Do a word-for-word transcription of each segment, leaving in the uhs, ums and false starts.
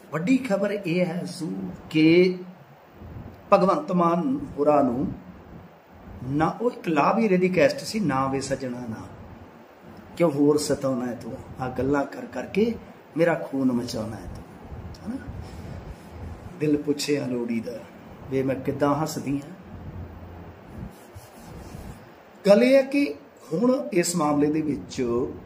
वड्डी खबर यह है सू कि भगवंत मान होरां नूं ना वो एक लाभहीरे दी कैस्ट सी ना वे सजना ना क्यों होर सताउणा है तू आ गल्लां कर करके मेरा खून मचाउणा है तू है ना। दिल पुछे लोड़ी दा वे मैं किदां हसदी हाँ। गल यह है कि हुण इस मामले दे विच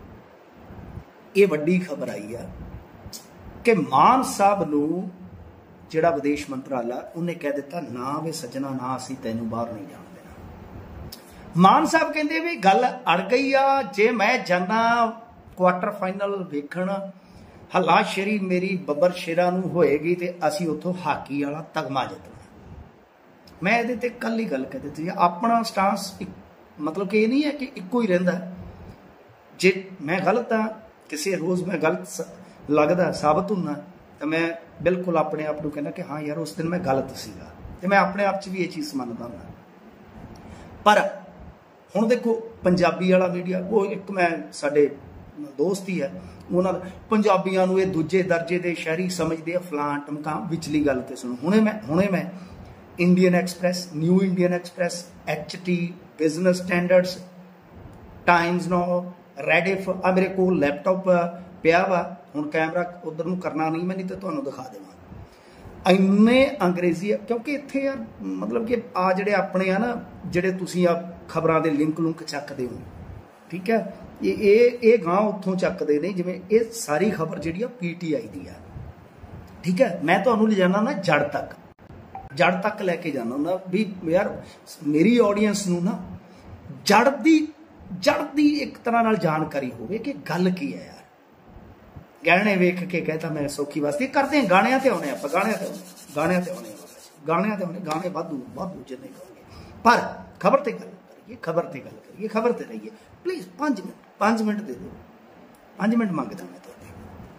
ये वड्डी खबर आई है कि मान साहब नूं जिहड़ा विदेश मंत्रालय उन्हें कह दिता ना वे सजना ना असीं तैनूं बाहर नहीं जाण देना। मान साहब कहंदे भी गल अड़ गई आ, जे मैं जाना क्वार्टर फाइनल वेखण हला शेरी मेरी बब्बर शेरा नूं होएगी ते असीं उत्थों हाकी वाला तगमा जितना। मैं इहदे ते कल ही गल कह दित्ती अपना स्टांस मतलब कि ये नहीं है कि इक्को ही रहिंदा। जे मैं गलत हाँ किसी रोज़ मैं गलत लगता साबित होना तो मैं बिल्कुल अपने आप को कहना कि हाँ यार उस दिन मैं गलत सीगा ते मैं अपने आप च भी ये चीज़ मनदा हूँ। पर हुण देखो पंजाबी वाला मीडिया वो एक मैं साडे दोस्त ही है उन्होंने पंजाबियों नूं ये दूजे दर्जे के शहरी समझते हैं फलां टमकां विचली गल ते सुनो। हुणे मैं हुणे मैं Indian Express New Indian Express H T Business Standards Times Now Rediff आ मेरे को लैपटॉप पिया वा हुण कैमरा उधर नूं करना नहीं मैं नहीं तो तुहानूं दिखा देवां इन्ने अंग्रेजी क्योंकि इत्थे यार मतलब कि आ जिहड़े अपने आ ना जिहड़े तुसीं आ खबरां दे लिंक लुंक चकदे हो ठीक है ये ये ये गां उत्थों चकदे ने जिवें ये सारी खबर जिहड़ी आ पी टी आई दी आ ठीक है। मैं तुहानूं ले जाना ना जड़ तक जड़ तक लैके जाना ना भी यार मेरी ऑडियंस नूं ना जड़ दी जड़ दी एक तरह नाल जानकारी होवे कि गल की है यार। गहने वेख के कहता मैं सौखी वास्ते करते हैं गाणियां ते आउणे आपां गाणियां ते आउणे गाणियां ते आउणे गाणियां ते आउणे गाणे वाधू वाधू जिन्ने कहोगे पर खबर ते गल करिए खबर ते गल करिए खबर ते रहिए प्लीज़ पाँच मिनट पाँच मिनट दे दो पाँच मिनट मंगदा मैं तुहाडे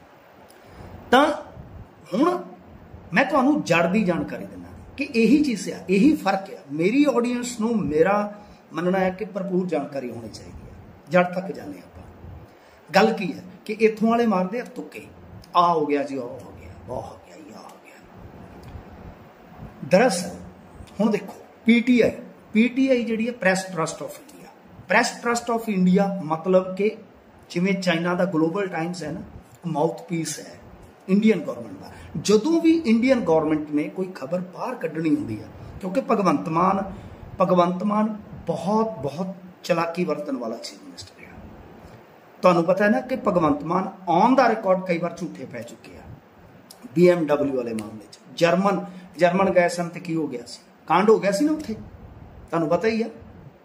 तां हुण मैं तुहानूं जड़ दी जानकारी दिंदा कि यही चीज़ है यही फर्क है। मेरी ऑडियंस नूं मेरा मनना है कि भरपूर जानकारी होनी चाहिए है जड़ तक जाने आपां गल की है कि इत्थों वाले मारते हैं तुक्के आ हो गया जी आ हो गया वो हो गया या हो गया। दरअसल हुण देखो P T I P T I जिहड़ी है Press Trust of India Press Trust of India मतलब कि जिवें चाइना का ग्लोबल टाइम्स है ना माउथ पीस है इंडियन गौरमेंट का। जदों भी इंडियन गौरमेंट ने कोई खबर बाहर कढ़नी होंदी है क्योंकि भगवंत मान भगवंत मान बहुत बहुत चलाकी वरतन वाला चीफ मिनिस्टर है। तुहानूं पता है ना कि भगवंत मान ऑन द रिकॉर्ड कई बार झूठे पै चुके हैं। बी एम डबल्यू वाले मामले जर्मन जर्मन गए सन तो की हो गया सी कांड हो गया सी ना उत्थे तुहानूं पता ही है।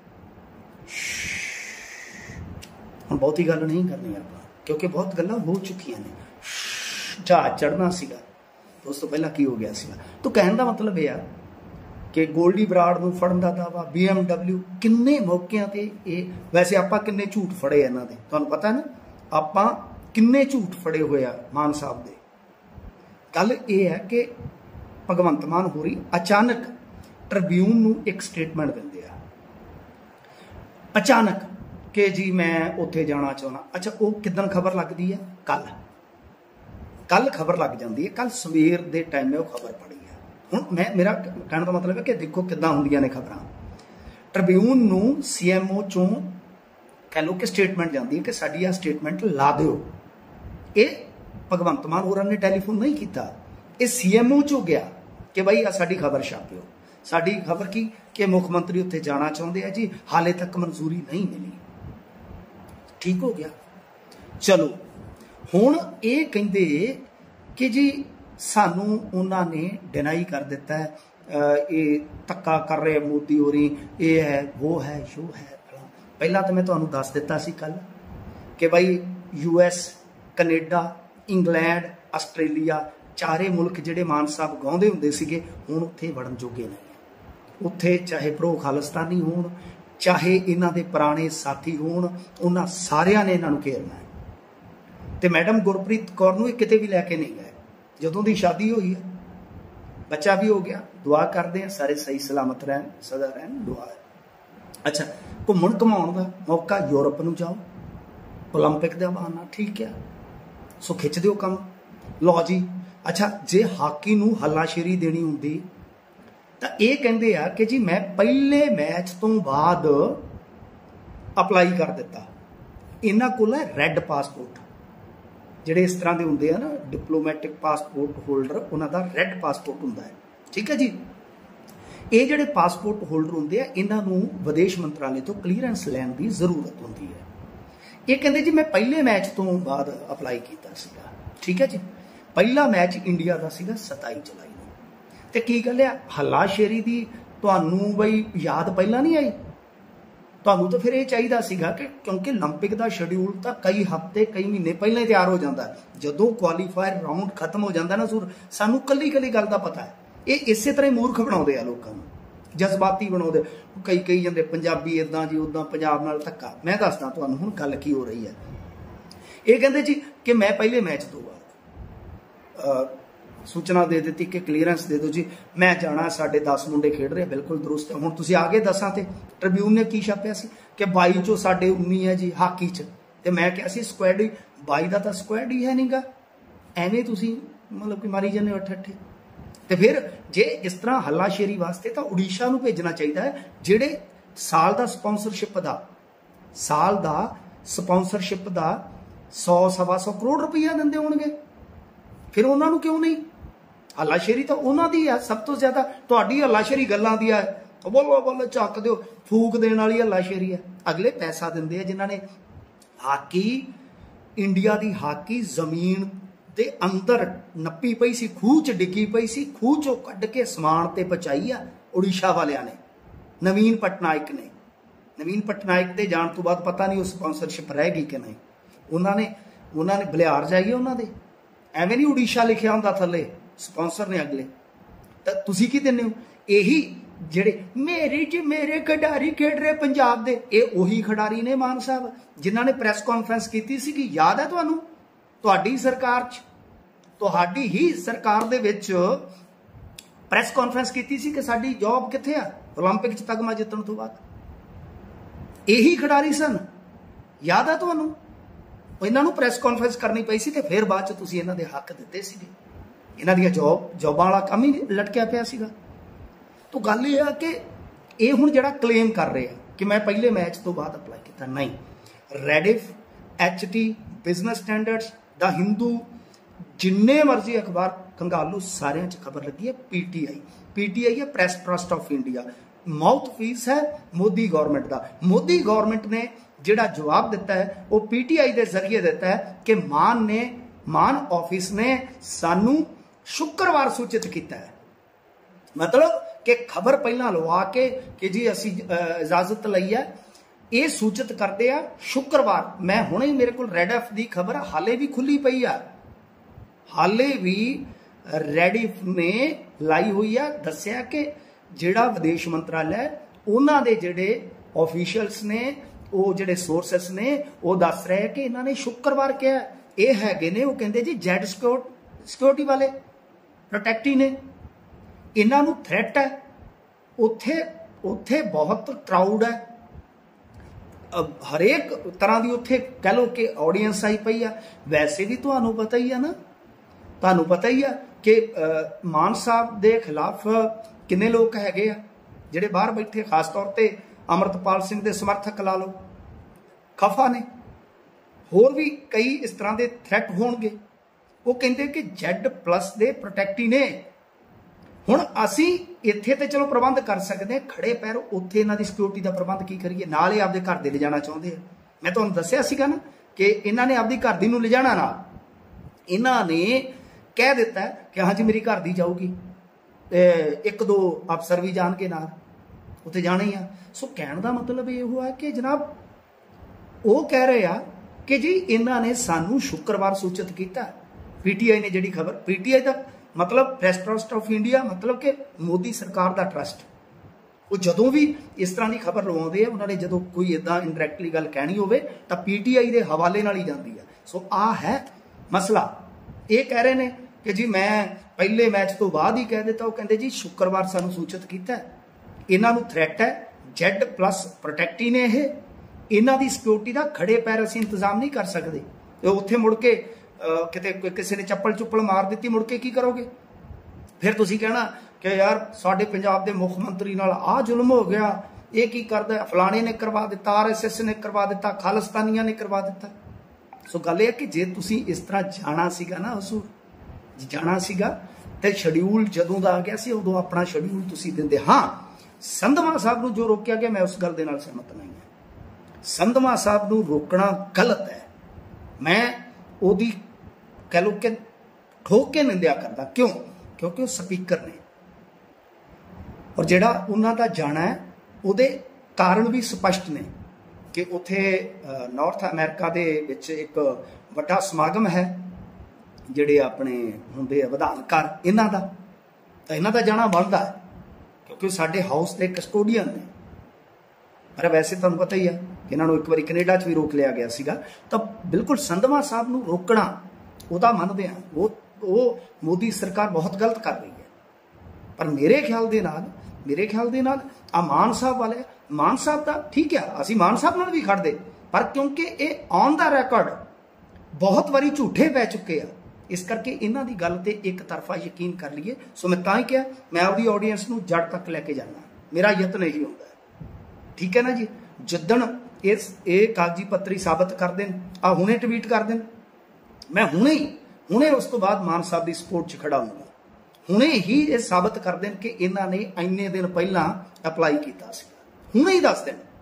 हुण बहुती गल नहीं करनी आपां क्योंकि बहुत गल्लां हो चुकियां ने। जहाज चढ़ना सीगा उस तो पहला की हो गया सीगा। तो कहने का मतलब यह कि गोल्डी बराड़ नूं फड़न दा दावा बी एम डबल्यू किन्ने मौकिਆਂ ते ये वैसे आपां किन्ने झूठ फड़े इन्हां दे तुहानूं पता है ना आपां किन्ने झूठ फड़े होए आ मान साहब दे। गल ये है कि भगवंत मान होरी अचानक ट्रिब्यून नूं एक स्टेटमेंट दिंदे आ अचानक कि जी मैं उत्थे जाना चाहुंदा। अच्छा वो किदन खबर लगदी है कल कल खबर लग जाती है कल सवेर के टाइम में वो खबर पड़ी है। हुण मैं मेरा कहने का मतलब है कि देखो किदां हुंदियां ने खबरां। ट्रिब्यून नूं सी एम ओ चों कह लो कि स्टेटमेंट जाती है कि साडी आ स्टेटमेंट ला दिओ। ये भगवंत मान होरां ने टैलीफोन नहीं किया ये सी एम ओ चों गया कि बई आ साडी खबर छापिओ। साडी खबर की कि मुख मंत्री उत्थे जाना चाहुंदे आ जी हाले तक मंजूरी नहीं मिली। ठीक हो गया चलो हुण ये कहंदे कि जी सानू उन्होंने डिनाई कर दिता है ये धक्का कर रहे मोदी होरी ये है वो है यो है। पहला तो मैं तुहानूं दस दिता सी कल कि भाई U S Canada England Australia चारे मुल्क जिहड़े मान साहब गाउंदे हुंदे सीगे हुण उत्थे वड़न जोगे नहीं। उत्थे चाहे प्रो खालिस्तानी होण चाहे इन्हां दे पुराने साथी होण उन्हां सारियां ने इन्हां नूं घेरना है। तो मैडम गुरप्रीत कौर नूं किते भी लैके नहीं गए जदों दी शादी हुई है बच्चा भी हो गया दुआ करते हैं सारे सही सलामत रहन सदा रहन दुआ है। अच्छा घूमण घुमाउण दा मौका यूरोप नूं जाओ ओलंपिक का बहाना ठीक है सो खिच दिओ कम लो जी अच्छा जे हाकी नूं हल्लाशेरी देनी हुंदी तां इह कहंदे आ कि जी मैं पहले मैच तो बाद अपलाई कर दिता। इन्हां कोल है रैड पासपोर्ट, जिहड़े इस तरह के हुंदे आ ना डिप्लोमैटिक पासपोर्ट होल्डर, उन्हां दा रैड पासपोर्ट हुंदा है, ठीक है जी। ये जिहड़े पासपोर्ट होल्डर हुंदे आ इन्हां नूं विदेश मंत्रालय तो क्लीयरेंस लैण दी जरूरत हुंदी है। ये कहंदे जी मैं पहले मैच तो बाद अपलाई कीता सीगा, ठीक है जी। पहला मैच इंडिया का सीगा सताई जुलाई नूं, ते की गल है हल्लाशेरी दी तुहानूं बई याद पहला नहीं आई? तुहानूं तो फिर ये चाहिदा सीगा कि क्योंकि ओलंपिक का शेड्यूल तो कई हफ्ते कई महीने पहले ही तैयार हो जाता है। जदों क्वालीफायर राउंड खत्म हो जाता ना सूर, सानूं कली कली गल का पता है। ये इस तरह मूर्ख बनाउंदे आ लोकां नूं, जज्बाती बनाउंदे। कई कई जांदे पंजाबी इदां जी उदां पंजाब नाल धक्का। मैं दसदा तुहानूं हुण गल की हो रही है। ये कहंदे जी कि मैं पहले मैच तो बाद सूचना दे दी कि क्लीयरेंस दे दो जी, मैं जाना, साढ़े दस मुंडे खेड रहे, बिल्कुल दुरुस्त है। हुण तुसीं आ गए दसां ते ट्रिब्यून ने की छापिया सी कि बाई चो साढ़े उन्नी है जी हाकी च, ते मैं कहा सी स्क्वाड ही बाई का तो स्क्वाड ही है नहीं गा, एवें तुसीं मतलब कि मारी जाने अठे अठे। तो फिर जे इस तरह हल्लाशेरी वास्ते तो उड़ीसा नूं भेजना चाहिए है, जिहड़े साल का स्पॉन्सरशिप का साल का स्पॉन्सरशिप का सौ सवा सौ करोड़ रुपया देंदे होणगे। फिर उन्होंने क्यों नहीं? हल्लाशेरी तो उन्हों की है सब तो ज्यादा। तुहाडी हल्लाशेरी गल्लां दी है, बोलो बोलो झक दो, फूक देने वाली हल्लाशेरी है। अगले पैसा देंदे जिन्होंने हाकी इंडिया की हाकी जमीन के अंदर नप्पी पई सी, खूह च डिगी पई सी, खूह चो कढ़ के समान ते पहुंचाई आ उड़ीसा वालियां ने, नवीन पटनायक ने। नवीन पटनायक के जाने तो बाद पता नहीं उस स्पॉन्सरशिप रहेगी कि नहीं। उन्होंने उन्होंने बलिहार जाइए उन्होंने एवें नहीं उड़ीसा लिखिया होंदा थले, स्पॉन्सर ने अगले। तो तुसीं की दिंदे हो? यही जिहड़े मेरे च मेरे खिडारी खेड रहे पंजाब दे, ये उही खिडारी ने मान साहब जिन्होंने प्रैस कॉन्फ्रेंस की सी। याद है तुहानूं? तुहाडी सरकार च, तुहाडी ही सरकार दे विच प्रैस कॉन्फ्रेंस की सी कि साडी जॉब कित्थे आ ओलंपिक च तगमा जितण तो बाद। यही खिडारी सन, याद है तुहानूं? इन्हों प्रैस कॉन्फ्रेंस करनी पई सी, फिर बाद तुसीं इन्हां दे हक दिते सीगे। इन्हां दी जॉब जॉबां वाला काम ही लटकिया पिया सीगा। तो गल यह है कि ये हुण जिहड़ा क्लेम कर रहे हैं कि मैं पहले मैच तो बाद अप्लाई किया, नहीं। Rediff, H T, Business Standards, the Hindu, जिन्ने मर्जी अखबार कंगालू सारियां च खबर लगी है P T I. P T I है Press Trust of India, mouthpiece है मोदी गौरमेंट का। मोदी गौरमेंट ने जिहड़ा जवाब दिता है वो पी टी आई के जरिए दिता है कि मान ने मान ऑफिस ने सानू शुक्रवार सूचित किया है। मतलब कि खबर पहला लवा के कि जी असी इजाजत लई है, ये सूचित करते हैं शुक्रवार। मैं हुणे मेरे को रेडिफ की खबर हाले भी खुली पई है, हाले भी रेडिफ ने लाई हुई है, दसिया कि जिहड़ा विदेश मंत्रालय उन्हां दे जिहड़े ऑफिशियल्स ने, वो जिहड़े सोर्सेस ने, वो दस रहे कि इन्होंने शुक्रवार कहा ये हैगे ने, वो कहते जी जेड सिक्योरिटी वाले प्रोटेक्टी ने, इन्हों थ्रैट है। उत्थे उत्थे बहुत क्राउड है, हरेक तरह की उत्थे कह लो कि ऑडियंस आई पई है। वैसे भी तुहानू पता ही है ना, तुहानू पता ही है कि मान साहब के खिलाफ किन्ने लोग हैगे आ जिहड़े बाहर बैठे, खास तौर पर अमृतपाल सिंह के समर्थक ला लो, खफा ने, होर भी कई इस तरह के थ्रैट होणगे। वो कहते कि जैड प्लस दे प्रोटेक्टी ने। हुण असी इत्थे ते चलो प्रबंध कर सकते हैं, खड़े पैर उत्थे इन्हां दी सिक्योरिटी का प्रबंध की करिए? नाल ही आपदे घर दे ले जाना चाहुंदे हैं। मैं तुहानूं दस्सिया सीगा ना कि इन्हां ने आपदी घर दी नूं ले जाना, ना इन्हां ने कह दिता है कि हाँ जी मेरी घर दी जाऊगी, एक दो अफसर भी जाणगे नाल, उत्थे जाना ही आ। सो कहण दा मतलब ये हुआ कि जनाब वो कह रहे आ कि जी इन्हां ने सानू शुक्रवार सूचित किया। पी टी आई ने जिहड़ी खबर, पी टी आई का मतलब प्रेस ट्रस्ट ऑफ इंडिया, मतलब कि मोदी सरकार का ट्रस्ट, वो जदों भी इस तरह की खबर लवाउंदे आ, उन्होंने जदों कोई इदां इंडायरैक्टली गल कहनी होवे तां पी टी आई के हवाले नाल ही जांदी है। सो आ है मसला। ये कह रहे हैं कि जी मैं पहले मैच तो बाद ही कह दिता, वो कहते जी शुक्रवार सानू सूचित किया, इन्हों थ्रैट है जेड प्लस प्रोटेक्टी ने, ये इन्हों की सिक्योरिटी का खड़े पैर असीं इंतजाम नहीं कर सकते। तो उत्थे मुड़ के किते किसी ने चप्पल चुप्पल मार दी मुड़ के की करोगे? फिर तुसीं कहना कि यार साडे पंजाब दे मुख मंत्री नाल आ जुल्म हो गया, ये की करदा, फलाने ने करवा दिता, आर एस एस ने करवा दिता, खालिस्तानियां ने करवा दिता। सो गल यह कि जे तुसीं इस तरह जाना सीगा ना हसूर जाना सीगा ते शेड्यूल जदों दा आ गया सी उदों अपना शेड्यूल तुसीं दिंदे। हाँ, संधवा साहब नूं जो रोकिया गया मैं उस गल दे नाल सहमत नहीं है। संधवा साहब नूं रोकना गलत है। मैं ओदी कह लो कि ठोक के निंदिया करदा। क्यों? क्योंकि वो स्पीकर ने और जिहड़ा उन्हां दा जाना है उहदे कारण भी स्पष्ट ने कि उत्थे नॉर्थ अमेरिका दे विच एक वड्डा समागम है जिहड़े अपने हुंदे विधानकार इन्हां दा, तां इन्हां दा जाना बनदा है क्योंकि साडे हाउस के कस्टोडियन ने। पर वैसे तुहानूं पता ही है कि इन्हां नूं एक बारी कनेडा च भी रोक लिया गया सीगा। तां बिल्कुल संधवा साहब नूं रोकना उहदा मनदे हां, वो वो मोदी सरकार बहुत गलत कर रही है। पर मेरे ख्याल दे नाल मेरे ख्याल दे नाल आ मान साहब वाले मान साहब दा ठीक है, असीं मान साहब नाल भी खड़दे, पर क्योंकि ये ऑन द रिकॉर्ड बहुत बारी झूठे पै चुके हैं, इस करके इन्हां दी गल ते एक तरफा यकीन कर लीए। सो मैं तां ही कहा मैं आपकी ऑडियंस नूं जड़ तक लैके जाना, मेरा यत्न यही होंदा है। ठीक है ना जी? जिद्दण इस ये कागजी पत्री साबित कर देन, आ हुणे ट्वीट कर देन, मैं हुणे ही हुणे उस तो बाद मान साहब की सपोर्ट च खड़ा होऊंगा। हुणे ही ये साबित कर देन कि इन्हां ने इन्ने दिन पहलां अप्लाई कीता सी, हुणे ही दस देन